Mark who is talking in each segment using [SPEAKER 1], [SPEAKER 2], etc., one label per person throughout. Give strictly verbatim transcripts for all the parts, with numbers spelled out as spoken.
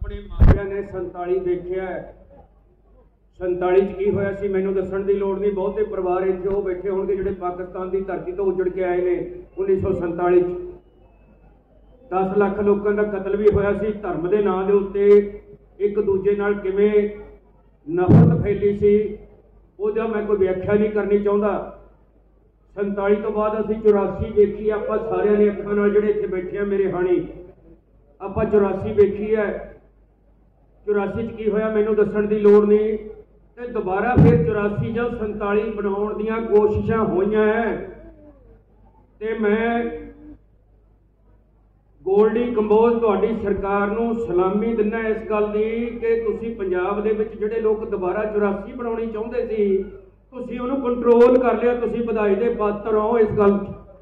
[SPEAKER 1] अपने मापिया ने संताली देखिया संताली च की होया सी मैनूं दस्सण दी लोड़ नहीं। बहुते परिवार इत्थे वो बैठे होणगे जिहड़े पाकिस्तान की धरती तो उजड़ के आए ने। उन्नीस सौ संताली दस लाख लोगों का कतल भी होया सी धर्म के नाम के उत्ते। एक दूजे नाल किवें नफरत फैली सी उहदा मैं कोई व्याख्या नहीं करनी चाहुंदा। संताली तो बाद असीं चौरासी वेखी आपां सारिआं ने अखां नाल जिहड़े इत्थे बैठे आ मेरे हाणी आपां चौरासी वेखी है। चौरासी च की होया मैनूं दस्सण दी लोड़ नहीं ते दोबारा फिर चौरासी जां संताली बनाउण दीआं कोशिशां होईआं है ते मैं गोल्डी कंबोज तुहाडी सरकार नूं सलामी दिंदा इस गल दी कि तुसीं पंजाब दे विच जिहड़े लोग दोबारा चौरासी बनाउणी चाहुंदे सी तुसीं उहनूं कंट्रोल कर लिया। तुसीं बधाई दे पात्र हो इस गल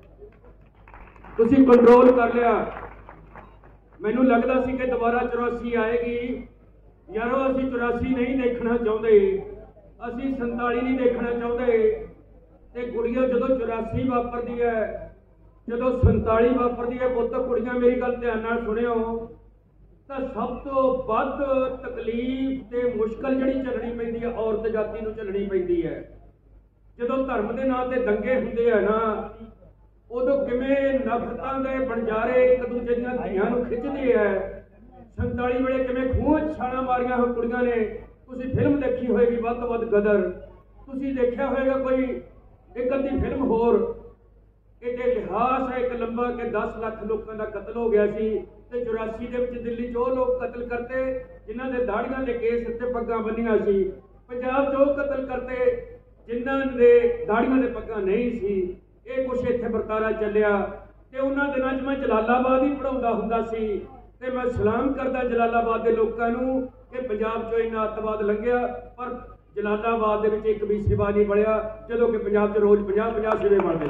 [SPEAKER 1] तुसीं कंट्रोल कर लिया। मैनूं लगदा सी कि दोबारा चौरासी आएगी। यारो असीं चौरासी नहीं देखना चाहुंदे, असीं संताली नहीं देखना चाहुंदे। ते कुड़ियों जदों चौरासी वापरदी है जदों संताली वापरदी है पुत्त कुड़ियां मेरी गल ध्यान नाल सुणिओ तां सब तो वध तकलीफ ते मुश्किल जिहड़ी झल्लणी पैंदी है औरत जाति नूं झल्लणी पैंदी है। जदों धर्म दे नां ते दंगे हुंदे आ ना उदों किवें नफरतां दे बनजारे एक दूजे दीआं धीआं नूं खिੱਚਦੇ आ। संताली वेले किवें खूह च छालां मारियां हो कुड़ियां ने। तुसीं फिल्म देखी होएगी वध तो वध गदर, तुसीं देखिआ होएगा कोई एक अद्धी फिल्म होर। एक इतिहास है एक लंबा कि दस लाख लोगों का कतल हो गया सी ते चौरासी दे विच दिल्ली च वो लोग कतल करते जिन्हां दे दाड़ियां दे केस ते पग्गां बन्नियां सी। पंजाब च वो कतल करते जिन्हां दे दाड़ियां दे पग्गां नहीं सी। ये कुछ इत्थे बरतारा चलिया ते उन्हां दिनां च मैं जलालाबाद ही पढ़ाउंदा हुंदा सी ते मैं सलाम करदा जलालाबाद के लोगों नूं कि पंजाब चों इन्ना अतवाद लंघिया पर जलालाबाद दे विच एक भी सिवा नहीं बढ़िया जदों कि पंजाब च रोज़ पचास पचास सिवे बनदे।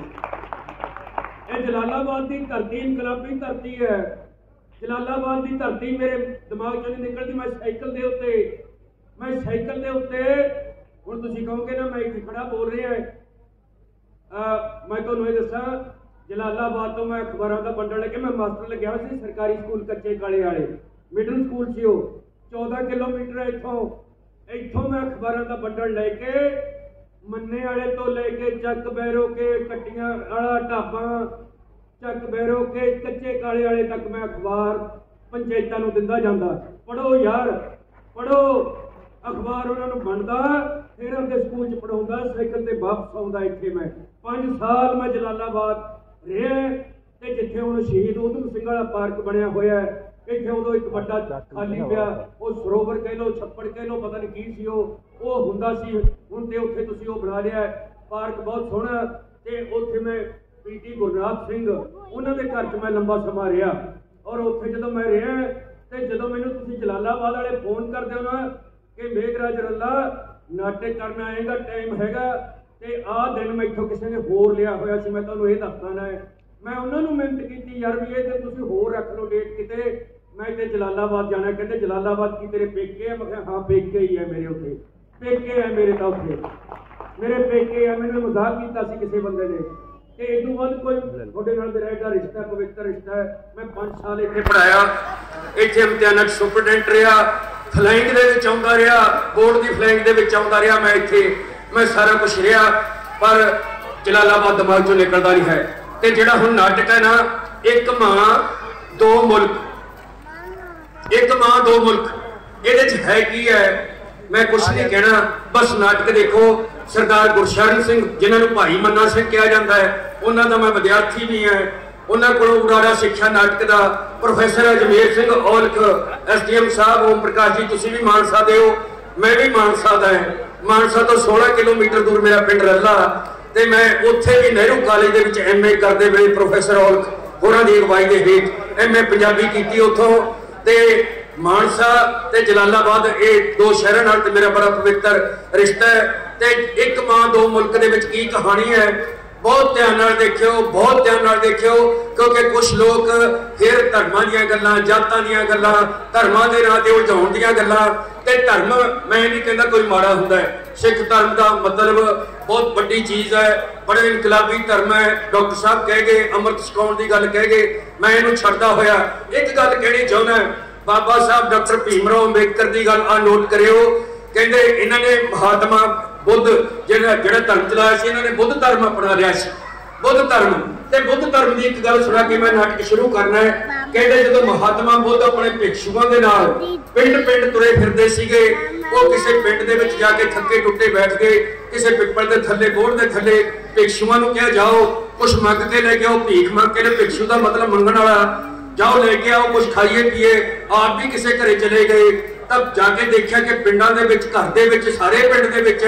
[SPEAKER 1] ये जलालाबाद की धरती इनकलाबी धरती है। जलालाबाद की धरती मेरे दिमाग चों नहीं निकलती। मैं साइकिल के उत्ते मैं साइकिल के उत्ते हुण तुसीं कहोगे ना मैं इत्थे खड़ा बोल रहा है। मैं तुहानूं ये दस्सां जलालाबाद तो मैं अखबारों का बंडल लेके मैं मास्टर लग्या सी सरकारी स्कूल कच्चे काले वाले मिडल स्कूल सी वो चौदह किलोमीटर है इत्थों। इत्थों मैं अखबारों का बंडल लेके मन्ने वाले तो लेके चक बैरो के कट्टियां वाला ढाबा चक बैरो के कच्चे काले वाले तक मैं अखबार पंचायतां नूं दिंदा जांदा। पढ़ो यार पढ़ो अखबार उन्होंने बनता फिर उनके स्कूल च पढ़ाउंदा साइकिल ते वापस आउंदा। इत्थे मैं पांच साल मैं जलालाबाद रहा ते जिथे हुण शहीद उधम सिंह वाला पार्क बनया होया है इत्थे उदों एक बड़ा खाली पिया वो सरोवर कह लो छप्पड़ कह लो पता नहीं की सी वो हुंदा सी। हुण ते उत्थे तुसीं वो बना लिया पार्क बहुत सोहना ते उत्थे मैं पीटी गुरनाथ सिंह उन्हां दे घर च मैं लंबा समा रहा और उत्थे जदों मैं रहा ते जदों मैनूं तुसीं जलालाबाद वाले फोन करदे हो ना कि मेघराज रल्ला नाटक करना आएगा टाइम हैगा ते आ दिन मैं इत्थों किसी ने होर लिया होया सी। मैं तुहानूं ये दसदा है मैं उन्होंने मिहनत की यार भी ये तुसीं होर रख लो डेट किते मैं इत्थे जलालाबाद जाना। कहते जलालाबाद की तेरे पेके है? मैं कहा हाँ पेके ही है मेरे उत्थे पेके है मेरे तो उत्थे मेरे पेके है। मैंने मजाक किया सी किसी बंदे ने कि इदू बाद कोई थोड़े नाल मेरा एडा रिश्ता पवित्र रिश्ता है। मैं पांच साल इत्थे पढ़ाया इत्थे इम्तिहानां सुपरडेंट रहा फ्लाइंग दे विच आउंदा रहा बोर्ड की फ्लाइंग दे विच आउंदा रहा। मैं इत्थे मैं सारा कुछ रहा पर जलालाबाद दिमाग चों निकलदा नहीं है। ते जिहड़ा हुण नाटक है ना एक मां दो मुल्क एक मां दो मुल्क ये है की है मैं कुछ नहीं कहना बस नाटक देखो। सरदार गुरशरण सिंह जिन्होंने भाई मन्ना सिंह कहा जाता है उन्हों का मैं विद्यार्थी भी है। उन्होंने को उड़ाड़ा सिक्ख्या नाटक का professor Ajmer Singh Aulakh S D M साहब ओम प्रकाश जी तुसीं भी मानसा दे हो मैं भी मानसा दा है। मानसा तो सोलह किलोमीटर दूर मेरा पिंड रल्ला ते मैं उत्थे भी नेहरू कॉलेज दे विच एम ए करते वे प्रोफैसर औलख होरां दी अगवाई दे हेठ एम ए पंजाबी की उत्थों ते मानसा ते जलालाबाद ये दो शहरों नाल मेरा बड़ा पवित्र रिश्ता है। ते एक मां दो मुल्क दे विच की कहानी है बहुत ध्यान नाल देखियो बहुत ध्यान नाल देखियो क्योंकि कुछ लोग फिर धर्मां दीयां गल्लां जातां दीयां गल्लां धर्मां दे नां ते उलझाउण दीयां गल्लां ते धर्म मैं नहीं कहता कोई माड़ा हुंदा है। सिख धर्म का मतलब बहुत बड़ी चीज़ है बड़ा इनकलाबी धर्म है। डॉक्टर साहब कह गए अमृत छकाउण की गल कह गए मैं इनू छड्डदा होया एक गल कहनी चाहुंदा बाबा साहब डॉक्टर भीमराव अंबेडकर की गल आ नोट करियो, कहते इन्होंने महात्मा बुद्ध जिहड़ा जिहड़ा धर्म चलाया सी, इन्होंने बुद्ध धर्म अपना लिया सी। बुद्ध धर्म ते बुद्ध धर्म की एक गल सुना के मैं नाटक शुरू करना है। कहते जो महात्मा बुद्ध अपने भिक्षुओं के नाल पिंड पिंड तुरे फिरते सीगे, वो किसी पिंड दे विच जाके थके टुटे बैठ गए, किसी पिपल के थले बोड़ के थले भिक्षुओं को कहा जाओ कुछ मंग के लेके आओ, भीख मंग के, भिक्षु का मतलब मंगण वाला, जाओ लेके आओ कुछ खाइए पिए। आप भी किसी घरे चले गए, तब जाके देखा कि पिंडा दे विच घर दे विच सारे पिंड दे विच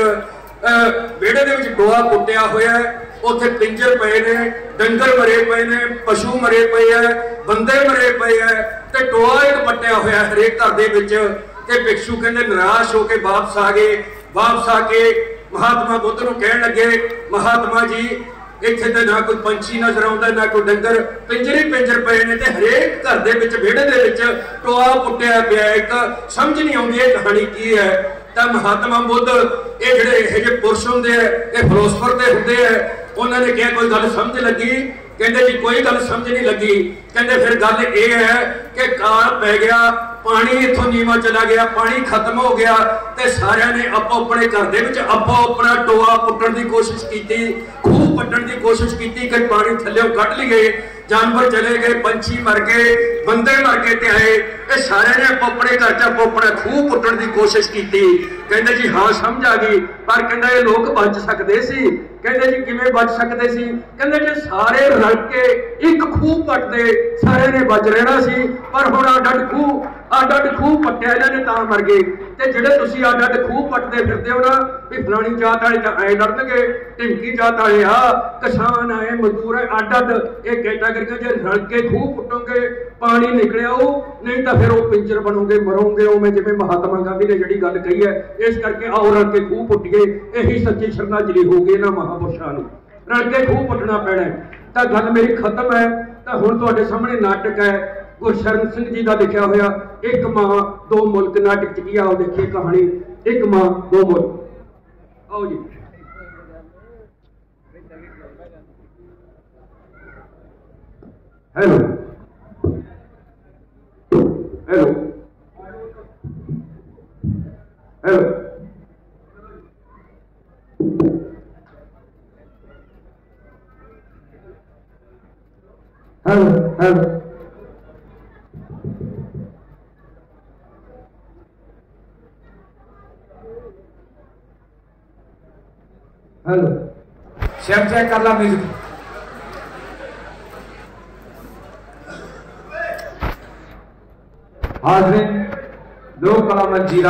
[SPEAKER 1] विहड़े दे विच टोआ पुट्टिया होया है, उत्थे पिंजर पे ने, डंगर मरे पे ने, पशु मरे पे है, बंदे मरे पे है, ते टोआ एक पट्टिया होया हरेक घर दे विच। ते भिक्षु कहंदे निराश होके वापस आ गए। वापस आके महात्मा बुद्ध नूं कहण लगे, महात्मा जी इत्थे ते ना कोई पंछी नजर आउंदा, ना कोई डंगर, पिंजरे पिंजर पे ने, ते हरेक घर दे विच विहड़े दे विच टोआ पुट्टिया पिया, एक समझ नहीं आउंदी ये कहानी की है। तां महात्मा बुद्ध ये जिहड़े इहो जिहे पुरुष हुंदे आ, ये फिलोसफर दे हुंदे आ, उन्होंने कहा कोई गल समझ लगी? कहते जी कोई गल समझ नहीं लगी। कहते फिर गल यह है कि काल पै गया, पानी इथों नीवा चला गया, पानी खत्म हो गया, ते सारिਆਂ ने आपो अपने घर दे विच आपो अपना टोआ पुट्टण की कोशिश की, खूह पट्टण की कोशिश की कि पानी थल्ले कढ लईए। जानवर चले गए, पंछी मर गए, बंदे मर गए, ते आए ये सारे ने आपो अपने घर च आपो अपना खूह पुट्टण की कोशिश की। कहते जी हाँ समझ आ गई, पर कहते ये लोग बच सकते सी। कहते जी किवें बच सकते सी? कहते जे सारे रल के एक खूह पटदे सारे ने बच रहना सी, पर हुण अड अड खूह अड अड खूह पट्टिया इन्हां ने तां मर गए। ते जिहड़े तुसीं अड अड खूह पटदे फिरदे हो ना भी फलानी जात वाले तां ऐ लड़नगे, ढिमकी जात वाले आ, किसान आए, मजदूर आए, अड अड ये कैटागरियां जे रल के खूह पुट्टोगे पानी निकलिया हो, नहीं तो फिर वो पिंजर बनोगे, मरोगे। उवें जिवें महात्मा गांधी ने जिहड़ी गल कही है, इस करके आओ रल के खूह पुट्टिए, यही सच्ची श्रद्धांजलि होगी इन्हां महापुरुषां नूं। रल के खूह पुट्टना पैना है। तां गल मेरी खत्म है। तां हुण तुहाडे सामने नाटक है गुरशरण सिंह जी का लिखा होया एक मां दो मुल्क। नाटक च की आओ देखिए कहानी एक मां दो मुल्क। आओ जी। Hello hello hello hello hello hello
[SPEAKER 2] शेम चेक कर ला म्यूजिक। हाज़रीन, लोक कला मंजीरा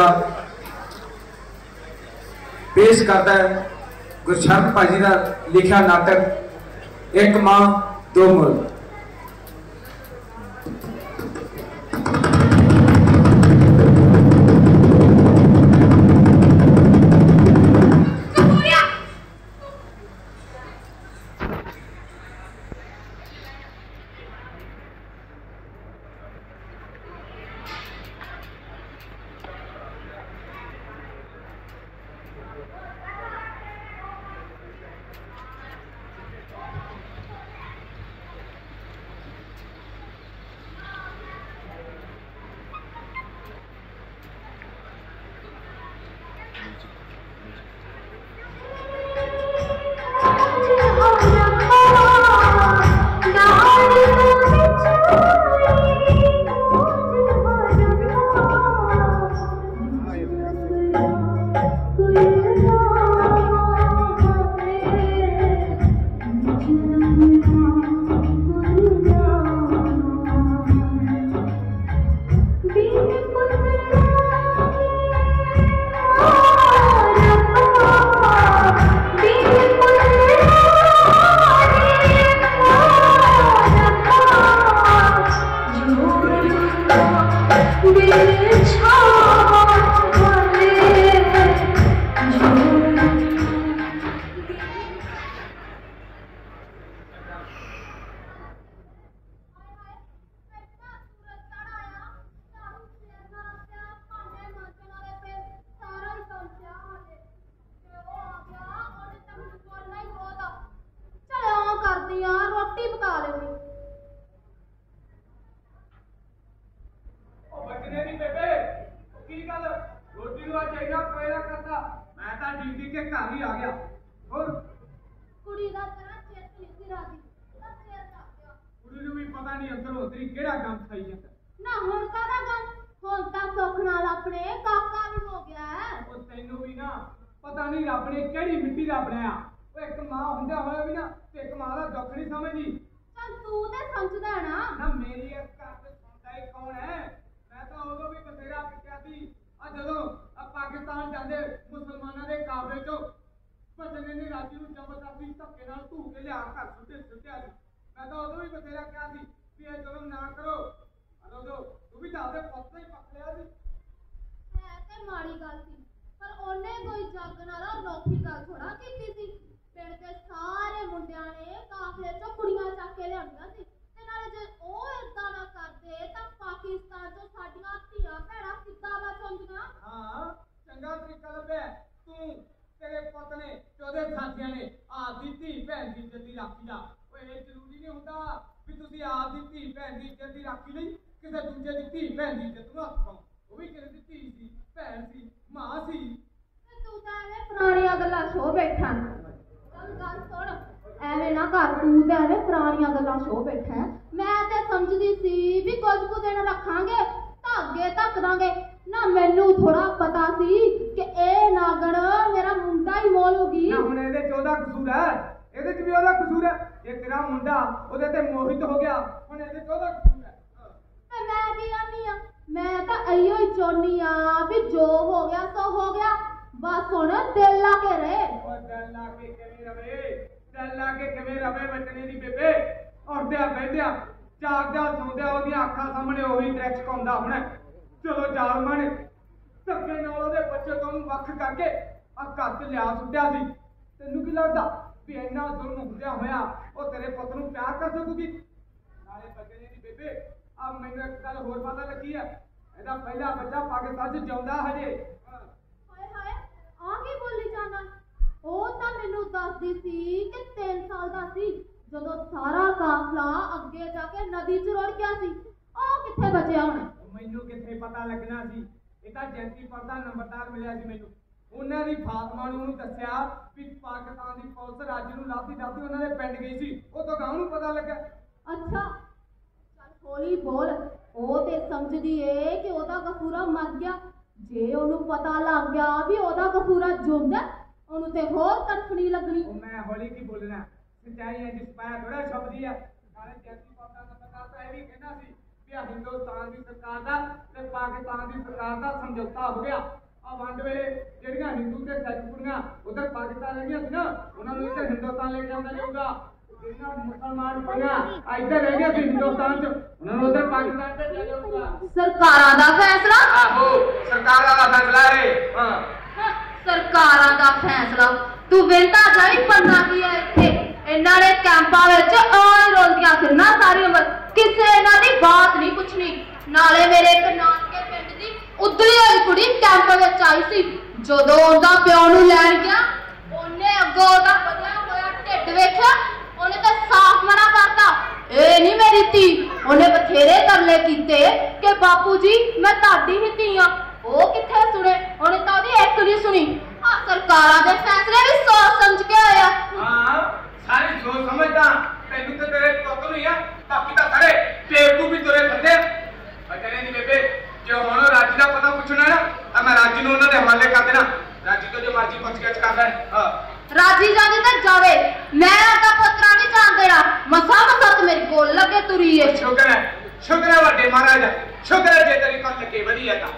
[SPEAKER 2] पेश करता है गुरशरण भाजी का लिखा नाटक एक मां दो मुल्क।
[SPEAKER 3] रोटी पका लेनी।
[SPEAKER 2] ਨੂੰ ਅੱਜ ਇੰਨਾ ਕੋਇਲਾ ਕਰਦਾ ਮੈਂ ਤਾਂ ਡੀਡੀ ਕੇ ਘਰ ਹੀ ਆ ਗਿਆ। ਹੋਰ
[SPEAKER 3] ਕੁੜੀ ਦਾ ਤੇਰਾ ਚਿੱਤ ਨਹੀਂ ਸੀ ਰਾਜੀ ਤਾਂ ਚਿਰ ਆ ਗਿਆ।
[SPEAKER 2] ਕੁੜੀ ਨੂੰ ਵੀ ਪਤਾ ਨਹੀਂ ਅੰਦਰੋਂ ਅੰਦਰੀ ਕਿਹੜਾ ਕੰਮ ਖਾਈ ਜਾਂਦਾ।
[SPEAKER 3] ਨਾ ਹੁਣ ਕਾਹਦਾ ਗਮ, ਹੁਣ ਤਾਂ ਸੁੱਖ ਨਾਲ ਆਪਣੇ ਕਾਕਾ ਵੀ ਹੋ ਗਿਆ ਹੈ।
[SPEAKER 2] ਉਹ ਤੈਨੂੰ ਵੀ ਨਾ ਪਤਾ ਨਹੀਂ ਰੱਬ ਨੇ ਕਿਹੜੀ ਮਿੱਟੀ ਦਾ ਬਣਾਇਆ। ਉਹ ਇੱਕ ਮਾਂ ਹੁੰਦਿਆ ਹੋਇਆ ਵੀ ਨਾ ਤੇ ਇੱਕ ਮਾਂ ਦਾ ਦੁੱਖ ਨਹੀਂ ਸਮਝਦੀ।
[SPEAKER 3] ਚੱਲ ਤੂੰ ਤੇ ਸਮਝਦਾ ਹੈ ਨਾ।
[SPEAKER 2] ਨਾ ਮੇਰੀ ਇਸ ਘਰ ਤੇ ਸੁਣਦਾ ਹੀ ਕੌਣ ਹੈ। ਮੈਂ ਤਾਂ ਉਦੋਂ ਵੀ ਬਥੇਰਾ ਪਿੱਟਿਆ ਸੀ ਆ ਜਦੋਂ ਆ ਪਾਕਿਸਤਾਨ ਜਾਂਦੇ ਮੁਸਲਮਾਨਾਂ ਦੇ ਕਾਬੇ ਚੋਂ ਬਚਨੇ ਨੇ ਰਾਜੀ ਨੂੰ ਜ਼ਬਰਦਸਤੀ ਧੱਕੇ ਨਾਲ ਧੂ ਕੇ ਲਿਆ ਘਰ ਸੁੱਟੇ ਸੁੱਟਿਆ ਸੀ। ਮੈਂ ਤਾਂ ਉਦੋਂ ਵੀ ਬਥੇਰਾ ਕਿਹਾ ਸੀ ਵੀ ਇਹ ਜ਼ੁਲਮ ਨਾ ਕਰੋ। ਉਦੋਂ ਤੂੰ ਵੀ ਤਾਂ ਆਪਦੇ ਪੁੱਤ ਹੀ ਪੱਕ ਲਿਆ ਸੀ।
[SPEAKER 3] ਹੈ ਤੇ ਮਾੜੀ ਗੱਲ ਸੀ ਪਰ ਉਹਨੇ ਕੋਈ ਜੱਗ ਨਾਲ ਅਨੋਖੀ ਗੱਲ ਥੋੜਾ ਕੀਤੀ ਸੀ। ਪਿੰਡ ਦੇ ਸਾਰੇ ਮੁੰਡਿਆਂ ਨੇ ਕਾਫਲੇ ਚੋਂ ਕੁੜੀਆਂ ਚੱਕ ਕੇ ਲਿਆਂਦੀਆਂ ਸੀ ਤੇ ਨਾਲੇ ਜੇ ਉਹ ਏਦਾਂ ਨਾ ਕਰਦੇ ਤਾਂ ਪਾਕਿਸਤਾਨ ਚੋਂ ਸਾਡੀਆਂ ਧੀਆਂ ਭੈਣਾਂ ਕਿੱਦਾਂ ਬਚਣਗੀਆਂ।
[SPEAKER 2] ਹਾਂ ਚੰਗਾ ਤਰੀਕਾ ਲੱਭਿਆ ਤੂੰ ਤੇਰੇ ਪੁੱਤ ਨੇ ਤੇ ਉਹਦੇ ਸਾਥੀਆਂ ਨੇ ਆਪਦੀ ਧੀ ਭੈਣ ਦੀ ਇੱਜ਼ਤ ਦੀ ਰਾਖੀ ਦਾ। ਓਏ ਇਹ ਜ਼ਰੂਰੀ ਨਹੀਂ ਹੁੰਦਾ ਵੀ ਤੁਸੀਂ ਆਪਦੀ ਧੀ ਭੈਣ ਦੀ ਇੱਜ਼ਤ ਦੀ ਰਾਖੀ ਲਈ ਕਿਸੇ ਦੂਜੇ ਦੀ ਧੀ ਭੈਣ ਦੀ ਇੱਜ਼ਤ ਨੂੰ ਹੱਥ ਪਾਓ। ਉਹ ਵੀ ਕਿਸੇ ਦੀ ਧੀ ਸੀ, ਭੈਣ ਸੀ, ਮਾਂ ਸੀ।
[SPEAKER 3] ਤੇ ਤੂੰ ਤਾਂ ਐਵੇਂ ਪੁਰਾਣੀਆਂ ਗੱਲਾਂ ਛੋ ਬੈਠਾ। ਚੱਲ ਗੱਲ ਸੁਣ, ਐਵੇਂ ਨਾ ਕਰ, ਤੂੰ ਤਾਂ ਐਵੇਂ ਪੁਰਾਣੀਆਂ ਗੱਲਾਂ ਛੋ ਬੈਠਾ। ਮੈਂ ਤੇ ਸਮਝਦੀ ਸੀ ਵੀ ਕੁਝ ਕੁ ਦਿਨ ਰੱਖਾਂਗੇ ਤਾਂ ਅੱਗੇ ਧੱਕ ਦਾਂਗੇ। ਨਾ ਮੈਨੂੰ ਥੋੜਾ ਪਤਾ ਸੀ ਕਿ ਇਹ ਨਾਗਣ ਮੇਰਾ ਮੁੰਡਾ ਹੀ ਮੋਲੂਗੀ।
[SPEAKER 2] ਨਾ ਹੁਣ ਇਹਦੇ ਚ ਉਹਦਾ ਕਸੂਰ ਹੈ, ਇਹਦੇ ਚ ਵੀ ਉਹਦਾ ਕਸੂਰ ਹੈ। ਇਹ ਤੇਰਾ ਮੁੰਡਾ ਉਹਦੇ ਤੇ ਮੋਹਿਤ ਹੋ ਗਿਆ, ਹੁਣ ਇਹਦੇ ਚ ਉਹਦਾ ਕਸੂਰ ਹੈ।
[SPEAKER 3] ਤੇ ਮੈਂ ਕੀ ਆਨੀ ਆ, ਮੈਂ ਤਾਂ ਅਈਓ ਹੀ ਚਾਹੁੰਦੀ ਆ ਵੀ ਜੋ ਹੋ ਗਿਆ ਸੋ ਹੋ ਗਿਆ। ਬਸ ਹੁਣ ਦਿਲ ਲਾ ਕੇ ਰਹੇ।
[SPEAKER 2] ਉਹ ਦਿਲ ਲਾ ਕੇ ਕਿਵੇਂ ਰਵੇ, ਦਿਲ ਲਾ ਕੇ ਕਿਵੇਂ ਰਵੇ ਬਚਨੇ ਦੀ ਬੇਬੇ। ਉੱਠਦਿਆਂ ਬਹਿੰਦਿਆਂ ਜਾਗਦਿਆਂ ਸੌਂਦਿਆਂ ਉਹਦੀਆਂ ਅੱਖਾਂ ਸਾਹਮਣੇ ਉਹੀ ਦ੍ਰਿਸ਼ ਘੁੰਮਦਾ ਹੁਣ। ਚਲੋ ਜ਼ਾਲਮਾਂ ਨੇ ਧੱਕੇ ਨਾਲ ਉਹਦੇ ਬੱਚੇ ਤੋਂ ਉਹਨੂੰ ਵੱਖ ਕਰਕੇ ਆ ਘਰ 'ਚ ਲਿਆ ਸੁੱਟਿਆ ਸੀ। ਤੈਨੂੰ ਕੀ ਲੱਗਦਾ ਵੀ ਇੰਨਾ ਜ਼ੁਲਮ ਹੁੰਦਿਆਂ ਹੋਇਆ ਉਹ ਤੇਰੇ ਪੁੱਤ ਨੂੰ ਪਿਆਰ ਕਰ ਸਕੂਗੀ? ਨਾਲੇ ਬਚਨੇ ਦੀ ਬੇਬੇ ਆ ਮੈਨੂੰ ਇੱਕ ਗੱਲ ਹੋਰ ਪਤਾ ਲੱਗੀ ਆ, ਇਹਦਾ ਪਹਿਲਾ ਬੱਚਾ ਪਾਕਿਸਤਾਨ 'ਚ ਜਿਉਂਦਾ ਹਜੇ।
[SPEAKER 3] ਹਾਏ ਹਾਏ ਆ ਕੀ ਬੋਲੀ ਜਾਣਾ। ਉਹ ਤਾਂ ਮੈਨੂੰ ਦੱਸਦੀ ਸੀ ਕਿ ਤਿੰਨ ਸਾਲ ਦਾ ਸੀ ਜਦੋਂ ਸਾਰਾ ਕਾਫਲਾ ਅੱਗੇ ਜਾ ਕੇ ਨਦੀ 'ਚ ਰੁੜ ਗਿਆ ਸੀ। ਉਹ ਕਿੱਥੇ ਬਚਿਆ ਹੁਣ?
[SPEAKER 2] ਮੈਨੂੰ ਕਿੱਥੇ ਪਤਾ ਲੱਗਣਾ ਸੀ। ਇਹ ਤਾਂ ਜੈਂਤੀਪੁਰ ਦਾ ਨੰਬਰਦਾਰ ਮਿਲਿਆ ਸੀ ਮੈਨੂੰ। ਉਹਨਾਂ ਦੀ ਫਾਤਮਾ ਨੂੰ ਉਹਨੂੰ ਦੱਸਿਆ ਵੀ ਪਾਕਿਸਤਾਨ ਦੀ ਪੁਲਿਸ ਰਾਜ ਨੂੰ ਲੱਭਦੀ ਲੱਭਦੀ ਉਹਨਾਂ ਦੇ ਪਿੰਡ ਗਈ ਸੀ। ਉਹ ਤਾਂ ਗਾਂ ਨੂੰ ਪਤਾ ਲੱਗਾ।
[SPEAKER 3] ਅੱਛਾ ਚੱਲ ਹੌਲੀ ਬੋਲ। ਉਹ ਤੇ ਸਮਝਦੀ ਏ ਕਿ ਉਹਦਾ ਗਫੂਰਾ ਮਰ ਗਿਆ। ਜੇ ਉਹਨੂੰ ਪਤਾ ਲੱਗ ਗਿਆ ਵੀ ਉਹਦਾ ਗਫੂਰਾ ਜਿਉਂਦਾ ਉਹਨੂੰ ਤੇ ਹੋਰ ਤੜਫਣੀ ਲੱਗਣੀ।
[SPEAKER 2] ਉਹ ਮੈਂ ਹੌਲੀ ਕੀ ਬੋਲਣਾ, ਸੱਚਾਈ ਹੈ ਜਿਸ ਪਾਇਆ ਥੋੜਾ ਸ਼ਬਦ ਹੀ ਹੈ। ਨਾਲੇ ਜੈਂਤੀਪੁਰ ਦਾ ਨੰਬਰਦਾਰ ਤਾਂ ਇਹ ਵੀ ਕਹਿੰਦਾ ਸੀ ਵੀ ਆ ਹਿੰਦੁਸਤਾਨ ਦੀ ਸਰਕਾਰ ਦਾ ਤੇ ਪਾਕਿਸਤਾਨ ਦੀ ਸਰਕਾਰ ਦਾ ਸਮਝੌਤਾ ਹੋ ਗਿਆ। ਆ ਵੰਡ ਵੇਲੇ ਜਿਹੜੀਆਂ ਹਿੰਦੂ ਤੇ ਸਿੱਖ ਕੁੜੀਆਂ ਉਧਰ ਪਾਕਿਸਤਾਨ ਰਹਿੰਦੀਆਂ ਸੀ ਨਾ ਉਹਨਾਂ ਨੂੰ ਇੱਧਰ ਹਿੰਦੁਸਤਾਨ ਲੈ ਕੇ ਆਉਂਦਾ ਜਾਊਗਾ। ਜਿਹੜੀਆਂ ਮੁਸਲਮਾਨ ਕੁੜੀਆਂ ਇੱਧਰ ਰਹਿੰਦੀਆਂ ਸੀ ਹਿੰਦੁਸਤਾਨ 'ਚ ਉਹਨਾਂ ਨੂੰ ਉਧਰ ਪਾਕਿਸਤਾਨ ਭੇਜਿਆ ਜਾਊਗਾ।
[SPEAKER 3] ਸਰਕਾਰਾਂ ਦਾ ਫੈਸਲਾ?
[SPEAKER 2] ਆਹੋ ਸਰਕਾਰਾਂ ਦਾ ਫੈਸਲਾ ਹੈ। ਹਾਂ
[SPEAKER 3] ਸਰਕਾਰਾਂ ਦਾ ਫੈਸਲਾ? ਤੂੰ ਵੇਂਦਾ ਜਾਈ ਪੰਨਾ ਕੀ ਹੈ ਇੱਥੇ। ਇਹਨਾਂ ਨੇ ਕੈਂਪਾਂ ਵਿੱਚ ਆਏ ਰੋਂਦੀਆਂ ਫਿਰਨਾ ਸਾਰੀ ਉਮਰ, ਕਿਸੇ ਇਹਨਾਂ ਦੀ ਬਾਤ ਨਹੀਂ ਪੁੱਛਣੀ। ਨਾਲੇ ਮੇਰੇ ਇੱਕ ਨਾਨਕੇ ਪਿੰਡ ਦੀ ਉਧੜੀ ਹੋਈ ਕੁੜੀ ਕੈਂਪ ਵਿੱਚ ਆਈ ਸੀ। ਜਦੋਂ ਉਹਦਾ ਪਿਓ ਨੂੰ ਲੈਣ ਗਿਆ ਉਹਨੇ ਅੱਗੋਂ ਉਹਦਾ ਵਧਿਆ ਹੋਇਆ ਢਿੱਡ ਵੇਖਿਆ, ਉਹਨੇ ਤਾਂ ਸਾਫ਼ ਮਨਾ ਕਰਤਾ, ਇਹ ਨਹੀਂ ਮੇਰੀ ਧੀ। ਉਹਨੇ ਬਥੇਰੇ ਤਰਲੇ ਕੀਤੇ ਕਿ ਬਾਪੂ ਜੀ ਮੈਂ ਤੁਹਾਡੀ ਹੀ ਧੀ ਆ। ਉਹ ਕਿੱਥੇ ਸੁਣੇ, ਉਹਨੇ ਤਾਂ ਉਹਦੀ ਇੱਕ ਨਹੀਂ ਸੁਣੀ। ਆ ਸਰਕਾਰਾਂ ਦੇ ਫੈਸਲੇ ਵੀ ਸੋਚ ਸਮਝ ਕੇ ਆਇਆ।
[SPEAKER 2] ਹਾਂ ਸਾਰੀ ਸੋਚ ਸਮਝਦਾ ਤੈਨੂੰ ਤੇ ਤੇਰੇ ਪੁੱਤ ਨੂੰ ਹੀ ਆ, ਬਾਕੀ ਤਾਂ ਸਾਰੇ ਬੇਵਕੂਫ ਵੀ ਤੁਰੇ ਫਿਰਦੇ ਆ। ਬਚਨੇ ਦੀ ਬੇਬੇ ਜੇ ਹੁਣ ਰਾਜੀ ਦਾ ਪਤਾ ਪੁੱਛਣਾ ਨਾ ਤਾਂ ਮੈਂ ਰਾਜੀ ਨੂੰ ਉਹਨਾਂ ਦੇ ਹਵਾਲੇ ਕਰ ਦੇਣਾ। ਰਾਜੀ ਤੋਂ ਜੋ ਮਰਜ਼ੀ ਪੁੱਛ-ਗਿੱਛ ਕਰ ਲੈ। ਹਾਂ
[SPEAKER 3] ਰਾਜੀ ਜਾਂਦੀ ਤਾਂ ਜਾਵੇ, ਮੈਂ ਉਹਦਾ ਪੁੱਤਰਾ ਨਹੀਂ ਜਾਣ ਦੇਣਾ। ਮਸਾ ਮਸਾ ਤੇ ਮੇਰੀ ਗੋਲ ਲੱਗੇ ਤੁਰੀ ਏ।
[SPEAKER 2] ਸ਼ੁਕਰ ਹੈ, ਸ਼ੁਕਰ ਹੈ ਵੱਡੇ ਮਹਾਰਾਜ, ਸ਼ੁਕਰ ਹੈ ਜੇ ਤੇਰੀ ਕੱਲ ਲੱਗੇ ਵਧੀਆ ਤਾਂ।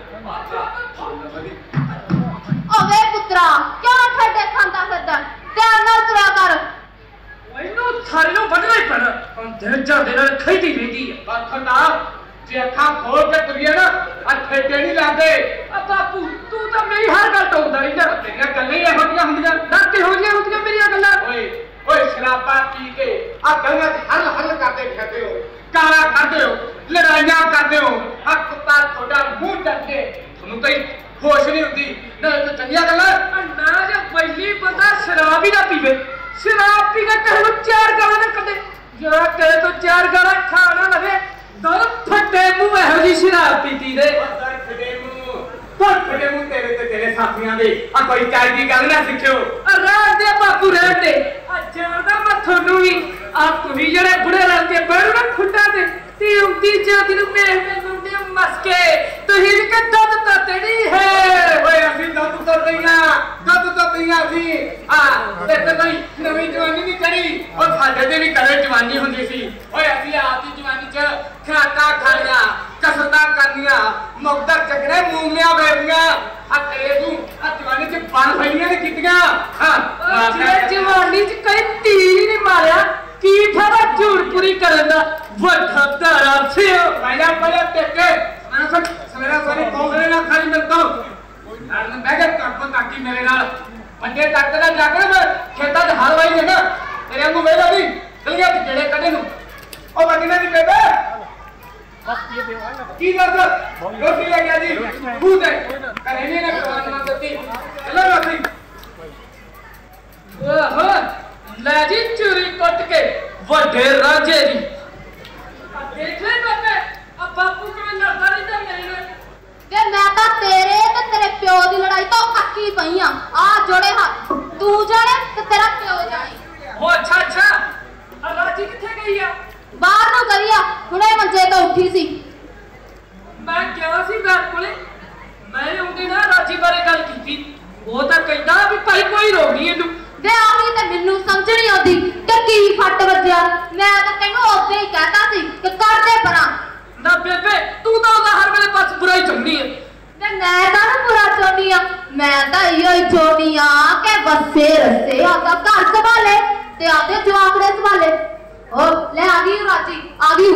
[SPEAKER 3] ਓਵੇ ਪੁੱਤਰਾ ਕਿਉਂ ਠੱਡੇ ਖਾਂਦਾ ਫਿਰਦਾ, ਧਿਆਨ ਨਾਲ ਤੁਰਿਆ ਕਰ।
[SPEAKER 1] ਇਹਨੂੰ ਥਾਰੇ ਨੂੰ ਵੱਢਣਾ ਹੀ ਪੈਣਾ, ਹੁਣ ਦਿਨ ਜਾਂਦੇ ਨਾਲ ਖੈਦੀ ਰਹਿੰਦੀ ਹੈ।
[SPEAKER 2] ਖਰਦਾਰ ਜੇ ਅੱਖਾਂ ਖੋਲ ਕੇ ਤੁਰੀਏ ਨਾ ਆ ਠੇਡੇ ਨਹੀਂ ਲਾਦੇ।
[SPEAKER 1] ਆ ਬਾਪੂ ਤੂੰ ਤਾਂ ਮੇਰੀ ਹਰ ਗੱਲ ਟੋਕਦਾ ਰਹਿੰਦਾ।
[SPEAKER 2] ਤੇਰੀਆਂ ਗੱਲਾਂ ਹੀ ਇਹੋ ਜਿਹੀਆਂ ਹੁੰਦੀਆਂ।
[SPEAKER 1] ਨਾ ਕਿਹੋ ਜਿਹੀਆਂ ਹੁੰਦੀਆਂ ਮੇਰੀਆਂ ਗੱਲਾਂ?
[SPEAKER 2] ਓਏ ਓਏ ਸ਼ਰਾਬਾਂ ਪੀ ਕੇ ਆ ਗਲੀਆਂ 'ਚ ਹੱਲ ਹੱਲ ਕਰਦੇ ਫਿਰਦੇ ਹੋ, ਕਾਲਾ ਕਰਦੇ ਹੋ, ਲੜਾਈਆਂ ਕਰਦੇ ਹੋ। ਆ ਕੁੱਤਾ ਤੁਹਾਡਾ ਮੂੰਹ ਚੱਕ ਕੇ ਤੁਹਾਨੂੰ ਕੋਈ ਹੋਸ਼ ਨਹੀਂ ਹੁੰਦੀ ਨਾ ਇਹ ਚੰਗੀਆਂ ਗੱਲਾਂ।
[SPEAKER 1] ਨਾ ਜੇ ਪਹਿਲੀ ਬੰਦਾ ਸ਼ਰਾਬ ਹੀ ਨਾ ਪੀਵੇ, ਸ਼ਰਾਬ ਪੀ ਕੇ ਕਿਸੇ ਨੂੰ ਚਾਰ ਗਾਲਾਂ ਨਾ ਕੱਢੇ, ਜਿਹੜਾ ਕਿਸੇ ਤੋਂ ਚਾਰ ਗਾਲਾਂ ਖਾ ਨਾ ਲਵੇ ਦਰ ਫੱਟੇ ਮੂੰਹ ਇਹੋ ਜਿਹੀ ਸ਼ਰਾਬ ਪੀਤੀ ਦੇ।
[SPEAKER 2] ਦਰ ਫੱਟੇ ਮੂੰਹ ਦਰ के मुंह तेरे ते तेरे साथियां दे आ कोई चाय दी गल ना सिखियो
[SPEAKER 4] रहन दे बापू रहन दे आ जानदा मैं थानू भी आ तुही जेड़े बुढ़े लड़के बैठो ना खुंडा ते ती उंदी जाति नु मेह मैनू दे मस्के तुही भी के दुध तो तेरी है
[SPEAKER 2] ओए असि दुध तो पईया दुध तो पईया सी आ ते ते कोई नवी जवानी नहीं चढ़ी ओ साडे ते भी कदे जवानी हुंदी सी ओए असि आपदी जवानी च खाका खालिया कसरता करनिया मुक्तर चकरे मूंगियां बेरियां आ तेरे तू आ जवानी च बन फैलियां ने कीतियां हां
[SPEAKER 4] जे जवानी च कई तीर ही नहीं मारिया की ठा झूठ पूरी करन दा वड्डा तारा से
[SPEAKER 2] पहले पहले टेके मैं सब सवेरा सवेरे कौसले ना खाली मिलता हूं यार मैं बैठे करको ताकि मेरे नाल बंदे तक ना जाकर मैं खेता च हल वाई देना तेरे वांगू वेला नहीं गलियां च जेड़े कढे नु ओ बंदे दी बेबे की दस रोटी ले गया जी दूध है करे नहीं ना करवाने ना देती चलो रोटी
[SPEAKER 4] ओहो ले जी चोरी कट के वड्डे राजे दी देख ले बाबे अब बापू किवें लड़दा रहिंदा मेरे नाल
[SPEAKER 3] वे मैं तां तेरे ते तेरे प्यो दी लड़ाई तो अक्की पई आ आ जोड़े हाथ तू जाने ते तेरा प्यो जाने
[SPEAKER 4] ओ अच्छा अच्छा आ राजी किथे गई आ
[SPEAKER 3] बाहर नु गई आ हुणे मंजे तो उठी सी
[SPEAKER 4] मैं गया सी बैठ कोले मैं उंदी ना राजी बारे गल कीती ਉਹ ਤਾਂ ਕਹਿੰਦਾ ਵੀ ਭਾਈ ਕੋਈ ਰੋਗ ਨਹੀਂ ਇਹਨੂੰ
[SPEAKER 3] ਵੇ ਆਹੀ ਤੇ ਮੈਨੂੰ ਸਮਝ ਨਹੀਂ ਆਉਂਦੀ ਕਿ ਕੀ ਫੱਟ ਵੱਜਿਆ ਮੈਂ ਤਾਂ ਤੈਨੂੰ ਉਦੋਂ ਹੀ ਕਹਿਤਾ ਸੀ ਕਿ ਕਰ ਦੇ ਪਰਾਂ
[SPEAKER 4] ਨਾ ਬੇਬੇ ਤੂੰ ਤਾਂ ਉਹਦਾ ਹਰ ਵੇਲੇ ਬਸ ਬੁਰਾ ਹੀ ਚਾਹੁੰਦੀ ਹੈ
[SPEAKER 3] ਤੇ ਮੈਂ ਤਾਂ ਨਾ ਬੁਰਾ ਚਾਹੁੰਦੀ ਆ ਮੈਂ ਤਾਂ ਇਹੋ ਹੀ ਚਾਹੁੰਦੀ ਆ ਕਿ ਵਸੇ ਰਸੇ ਆਪਦਾ ਘਰ ਸੰਭਾਲੇ ਤੇ ਆਪਦੇ ਜਵਾਕੜੇ ਸੰਭਾਲੇ ਉਹ ਲੈ ਆ ਗਈ ਰਾਜੀ ਆ ਗਈ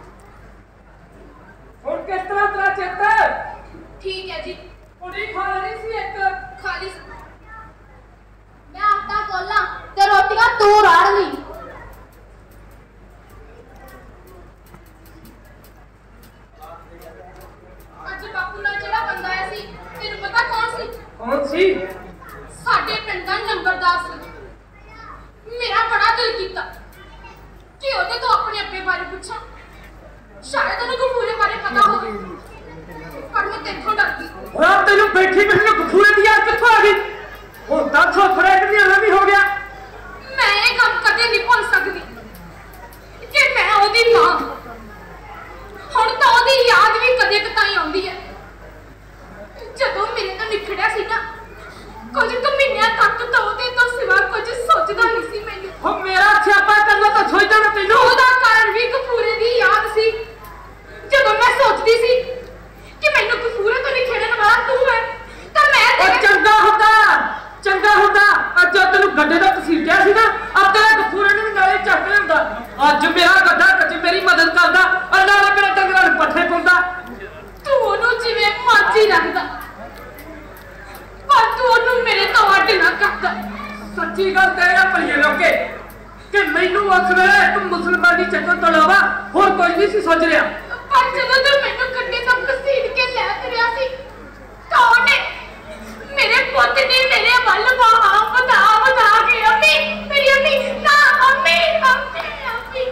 [SPEAKER 4] ਹੁਣ ਕਿਸ ਤਰ੍ਹਾਂ ਤੇਰਾ ਚੇਤਾ
[SPEAKER 3] ਠੀਕ ਹੈ ਜੀ
[SPEAKER 4] ਕੁੜੀ ਖਾ ਰਹੀ ਸੀ ਇੱਕ
[SPEAKER 3] ਖਾਲੀ ਮੈਂ ਆਟਾ ਕੋਲਾਂ ਤੇ ਰੋਟੀਆਂ ਤੂੰ ਰਾੜ ਲਈ ਅੱਜ ਬਾਪੂ ਨਾਲ ਜਿਹੜਾ ਬੰਦਾ ਆਇਆ ਸੀ ਤੈਨੂੰ ਪਤਾ ਕੌਣ ਸੀ
[SPEAKER 4] ਕੌਣ ਸੀ
[SPEAKER 3] ਸਾਡੇ ਪਿੰਡ ਦਾ ਨੰਬਰਦਾਰ ਸੀ ਮੇਰਾ ਬੜਾ ਦਿਲ ਕੀਤਾ ਕਿ ਉਹਦੇ ਤੋਂ ਆਪਣੇ ਅੱਬੇ ਬਾਰੇ ਪੁੱਛਾਂ ਸ਼ਾਇਦ ਉਹਨੂੰ ਗਫੂਰੇ ਬਾਰੇ ਪਤਾ ਹੋਵੇ ਪਰ ਮੈਂ ਤੇਥੋਂ ਡਰਦੀ
[SPEAKER 4] ਰਾਤ ਤੈਨੂੰ ਬੈਠੀ ਬੈਠੀ ਗਫੂਰੇ ਦੀ ਯਾਦ ਕਿੱਥੋਂ ਆ ਗਈ ਹੁਣ ਤਾਂ ਛੋਥੜਾ ਇੱਕ ਦੀਆਂ ਵੀ ਹੋ ਗਿਆ
[SPEAKER 3] ਮੈਂ ਇਹ ਕੰਮ ਕਦੇ ਨਹੀਂ ਭੁੱਲ ਸਕਦੀ ਕਿ ਮੈਂ ਉਹਦੀ ਮਾਂ ਹੁਣ ਤਾਂ ਉਹਦੀ ਯਾਦ ਵੀ ਕਦੇ ਕਤਾਈ ਆਉਂਦੀ ਹੈ ਜਦੋਂ ਮੇਰੇ ਤੋਂ ਨਿਖੜਿਆ ਸੀ ਨਾ ਕੁਝ ਕੁ ਮਹੀਨਿਆਂ ਤੱਕ ਤਾਂ ਉਹਦੇ ਤੋਂ ਸਿਵਾ ਕੁਝ ਸੋਚਦਾ ਨਹੀਂ ਸੀ ਮੈਨੂੰ
[SPEAKER 4] ਉਹ ਮੇਰਾ ਸਿਆਪਾ ਕਰਨਾ ਤਾਂ ਸੋਚਦਾ ਨਾ ਤੈਨੂੰ
[SPEAKER 3] ਉਹਦਾ ਕਾਰਨ ਵੀ ਗਫੂਰੇ ਦੀ ਯਾਦ ਸੀ ਜਦੋਂ ਮੈਂ ਸੋਚਦੀ ਸੀ ਕਿ ਮੈਨੂੰ ਗਫੂਰੇ ਤੋਂ ਨਿਖੜਨ ਵਾਲਾ ਤੂੰ ਹੈ ਤਾਂ ਮੈਂ
[SPEAKER 4] ਉਹ ਚੰਗਾ ਹੁੰਦਾ ਚੰਗਾ ਹੁੰਦਾ ਅੱਜ ਤੈਨੂੰ ਗੱਡੇ ਦਾ ਤਸੀਟਿਆ ਸੀ ਨਾ ਅੱਜ ਤੇਰਾ ਗਫੂਰੇ ਨੂੰ ਨਾਲੇ ਚੱਕ ਲੈਂਦਾ ਅੱਜ ਮੇਰਾ ਗੱਡਾ ਕੱਜ ਮੇਰੀ ਮਦਦ ਕਰਦਾ ਅੱਲਾ ਨੇ ਮੇਰੇ ਡੰਗਰਾਂ ਨੂੰ ਪੱਠੇ ਪਾਉਂਦਾ
[SPEAKER 3] ਤੂੰ ਉਹਨੂੰ ਜਿਵੇਂ ਮਰਜ਼ੀ ਰੱਖਦਾ ਪਰ ਤੂੰ ਉਹਨੂੰ ਮੇਰੇ ਤੋਂ ਅੱਡ ਨਾ ਕਰਦਾ
[SPEAKER 4] ਸੱਚੀ ਗੱਲ ਤੇ ਆ ਭਈਏ ਲੋਕੇ ਕਿ ਮੈਨੂੰ ਉਸ ਵੇਲੇ ਇੱਕ ਮੁਸਲਮਾਨ ਦੀ ਚੱਕਰ ਤੋਂ ਇਲਾਵਾ ਹੋਰ ਕੋਈ ਨਹੀਂ ਸੀ ਸੋਚ ਰਿਹਾ
[SPEAKER 3] ਪਰ ਜਦੋਂ ਤੂੰ ਮੈਨੂੰ ਗੱਡੇ ਤੋਂ ਘਸੀਟ ਕੇ ਲੈ ਤੁਰਿਆ ਸੀ ਤਾਂ ਉਹਨੇ ਮੇਰੇ ਪੁੱਤ ਨੇ ਮੇਰੇ ਵੱਲ ਬਾਹਾਂ ਵਧਾ ਵਧਾ ਕੇ ਅੰਮੀ ਮੇਰੀ ਅੰਮੀ ਨਾ ਅੰਮੀ ਅੰਮੀ ਅੰਮੀ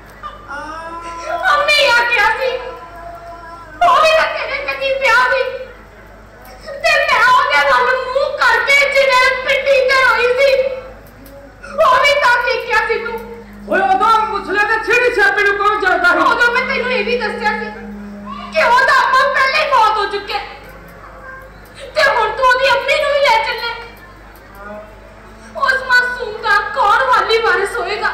[SPEAKER 3] ਅੰਮੀ ਆ ਗਿਆ ਸੀ ਉਹ ਵੀ ਤਾਂ ਤੇਰੇ ਕਦੀ ਪਿਆ ਸੀ ਤੇ ਮੈਂ ਉਹਦੇ ਵੱਲ ਮੂੰਹ ਕਰਕੇ ਜਿਵੇਂ ਪਿੱਟੀ ਤੇ ਹੋਈ ਸੀ ਉਹ ਵੀ ਤਾਂ ਦੇਖਿਆ ਸੀ ਤੂੰ
[SPEAKER 4] ਓਏ ਉਦੋਂ ਮੁਸਲੇ ਦੇ ਛੇੜੀ ਛਾਪੇ ਨੂੰ ਕੌਣ ਜਾਣਦਾ ਹੈ
[SPEAKER 3] ਉਦੋਂ ਮੈਂ ਤੈਨੂੰ ਇਹ ਵੀ ਦੱਸਿਆ ਸੀ ਕਿ ਉਹਦਾ ਅੱਬਾ ਪਹਿਲੇ ਹੀ ਮੌਤ ਹੋ ਚੁੱਕਿਆ ਤੇ ਹੁਣ ਤੂੰ ਉਹਦੀ ਅੰਮੀ ਨੂੰ ਹੀ ਲੈ ਚੱਲੇ ਉਸ ਮਾਸੂਮ ਦਾ ਕੌਣ ਵਾਲੀ ਵਾਰਿਸ ਹੋਏਗਾ